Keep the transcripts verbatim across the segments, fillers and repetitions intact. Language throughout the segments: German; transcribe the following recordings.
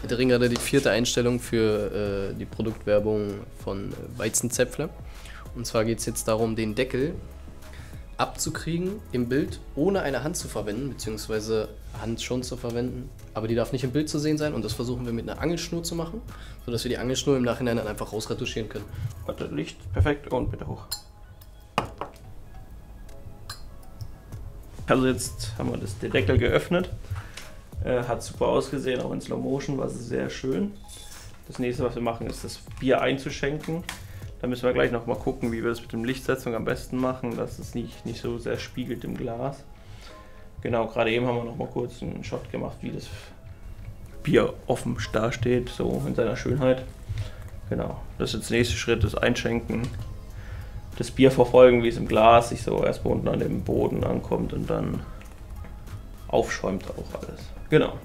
Der Ring hatte die vierte Einstellung für äh, die Produktwerbung von Weizenzäpfle. Und zwar geht es jetzt darum, den Deckel abzukriegen im Bild, ohne eine Hand zu verwenden, beziehungsweise Hand schon zu verwenden, aber die darf nicht im Bild zu sehen sein und das versuchen wir mit einer Angelschnur zu machen, sodass wir die Angelschnur im Nachhinein dann einfach rausretuschieren können. Warte, Licht, perfekt und bitte hoch. Also jetzt haben wir das, den Deckel geöffnet, äh, hat super ausgesehen, auch in Slow Motion war es sehr schön. Das nächste, was wir machen, ist das Bier einzuschenken. Da müssen wir gleich noch mal gucken, wie wir das mit der Lichtsetzung am besten machen, dass es nicht, nicht so sehr spiegelt im Glas. Genau, gerade eben haben wir noch mal kurz einen Shot gemacht, wie das Bier offen dasteht, so in seiner Schönheit. Genau, das ist jetzt der nächste Schritt, das Einschenken, das Bier verfolgen, wie es im Glas sich so erstmal unten an dem Boden ankommt und dann aufschäumt auch alles. Genau.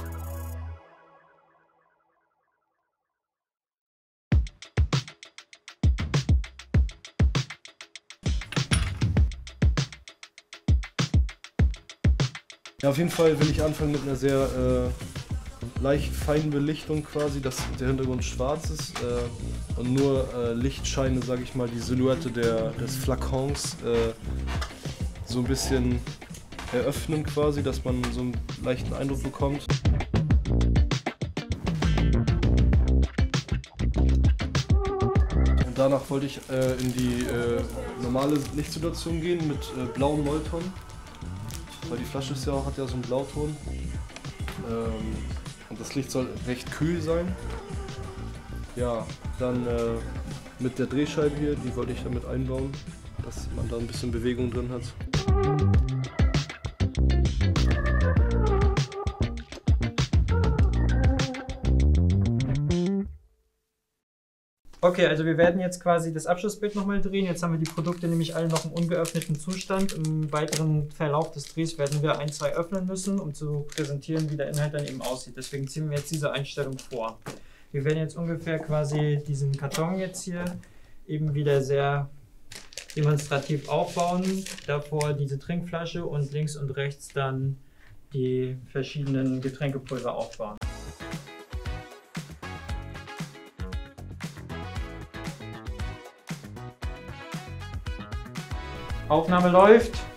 Ja, auf jeden Fall will ich anfangen mit einer sehr äh, leicht feinen Belichtung quasi, dass der Hintergrund schwarz ist äh, und nur äh, Lichtscheine, sage ich mal, die Silhouette der, des Flakons äh, so ein bisschen eröffnen quasi, dass man so einen leichten Eindruck bekommt. Und danach wollte ich äh, in die äh, normale Lichtsituation gehen mit äh, blauem Mollton. Weil die Flasche ist ja auch, hat ja so einen Blauton. Ähm, und das Licht soll recht kühl sein. Ja, dann äh, mit der Drehscheibe hier, die wollte ich damit einbauen, dass man da ein bisschen Bewegung drin hat. Okay, also wir werden jetzt quasi das Abschlussbild nochmal drehen. Jetzt haben wir die Produkte nämlich alle noch im ungeöffneten Zustand. Im weiteren Verlauf des Drehs werden wir ein, zwei öffnen müssen, um zu präsentieren, wie der Inhalt dann eben aussieht. Deswegen ziehen wir jetzt diese Einstellung vor. Wir werden jetzt ungefähr quasi diesen Karton jetzt hier eben wieder sehr demonstrativ aufbauen. Davor diese Trinkflasche und links und rechts dann die verschiedenen Getränkepulver aufbauen. Aufnahme läuft.